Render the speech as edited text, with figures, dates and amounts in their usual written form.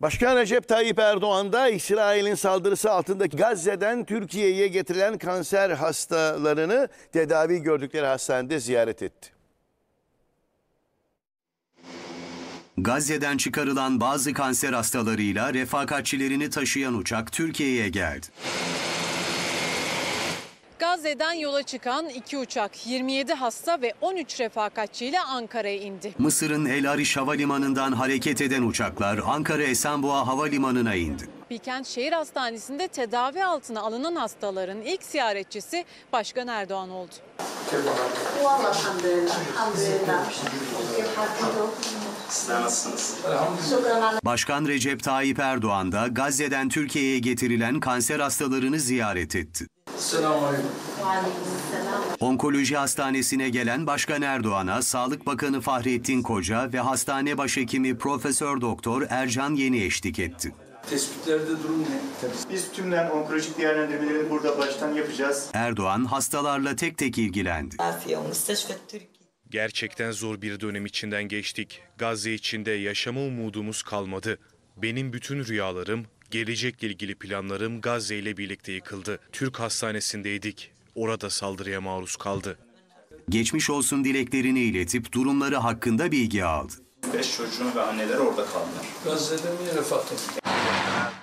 Başkan Recep Tayyip Erdoğan da İsrail'in saldırısı altındaki Gazze'den Türkiye'ye getirilen kanser hastalarını tedavi gördükleri hastanede ziyaret etti. Gazze'den çıkarılan bazı kanser hastalarıyla refakatçilerini taşıyan uçak Türkiye'ye geldi. Gazze'den yola çıkan 2 uçak 27 hasta ve 13 refakatçiyle Ankara'ya indi. Mısır'ın El Ariş Havalimanı'ndan hareket eden uçaklar Ankara Esenboğa Havalimanı'na indi. Bilkent Şehir Hastanesi'nde tedavi altına alınan hastaların ilk ziyaretçisi Başkan Erdoğan oldu. Başkan Recep Tayyip Erdoğan da Gazze'den Türkiye'ye getirilen kanser hastalarını ziyaret etti. Onkoloji Hastanesi'ne gelen Başkan Erdoğan'a Sağlık Bakanı Fahrettin Koca ve hastane başhekimi Profesör Doktor Ercan Yeni eşlik etti. Tespitlerde durum ne? Biz tümden onkolojik değerlendirmeleri burada baştan yapacağız. Erdoğan hastalarla tek tek ilgilendi. Gerçekten zor bir dönem içinden geçtik. Gazze içinde yaşama umudumuz kalmadı. Benim bütün rüyalarım, gelecekle ilgili planlarım Gazze ile birlikte yıkıldı. Türk hastanesindeydik. Orada saldırıya maruz kaldı. Geçmiş olsun dileklerini iletip durumları hakkında bilgi aldı. 5 çocuğun ve anneler orada kaldılar. Gazze'de mi refah ettik?